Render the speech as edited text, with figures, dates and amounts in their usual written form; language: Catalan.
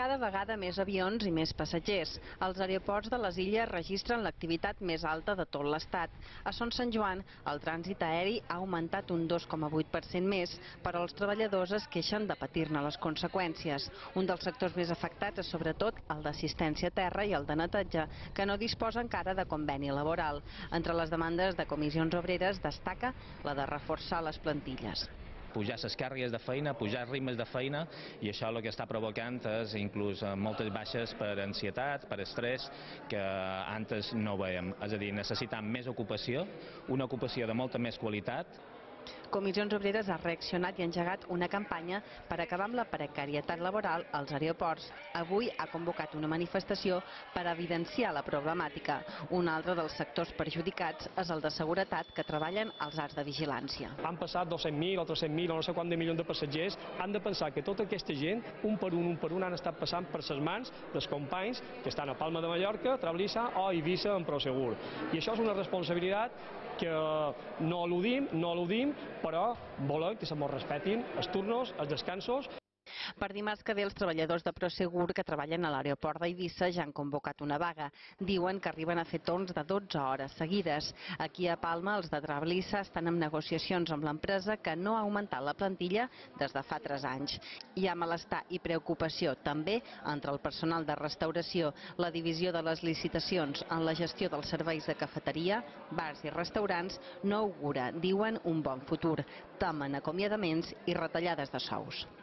Cada vegada més avions i més passatgers. Els aeroports de les illes registren l'activitat més alta de tot l'Estat. A Son Sant Joan, el trànsit aeri ha augmentat un 2,8% més, però els treballadors es queixen de patir-ne les conseqüències. Un dels sectors més afectats és sobretot el d'assistència a terra i el de neteja, que no disposa encara de conveni laboral. Entre les demandes de comissions obreres destaca la de reforçar les plantilles. Pujar les càrregues de feina, pujar els ritmes de feina, i això el que està provocant és inclús moltes baixes per ansietat, per estrès, que antes no veiem. És a dir, necessitem més ocupació, una ocupació de molta més qualitat. Comissions Obreres ha reaccionat i ha engegat una campanya per acabar amb la precarietat laboral als aeroports. Avui ha convocat una manifestació per evidenciar la problemàtica. Un altre dels sectors perjudicats és el de seguretat, que treballen als arcs de vigilància. Han passat 200.000 o 300.000 o no sé quant de milions de passatgers. Han de pensar que tota aquesta gent, un per un, han estat passant per les mans dels companys que estan a Palma de Mallorca, Trablissa o Eivissa en Prosegur. I això és una responsabilitat que no eludim, però volem que se mos respetin els turnos, els descansos. Per dimarts que ve, els treballadors de Prosegur que treballen a l'aeroport d'Eivissa ja han convocat una vaga. Diuen que arriben a fer torns de 12 hores seguides. Aquí a Palma, els de Trablissa estan en negociacions amb l'empresa, que no ha augmentat la plantilla des de fa 3 anys. Hi ha malestar i preocupació també entre el personal de restauració. La divisió de les licitacions en la gestió dels serveis de cafeteria, bars i restaurants no augura, diuen, un bon futur. Temen acomiadaments i retallades de sous.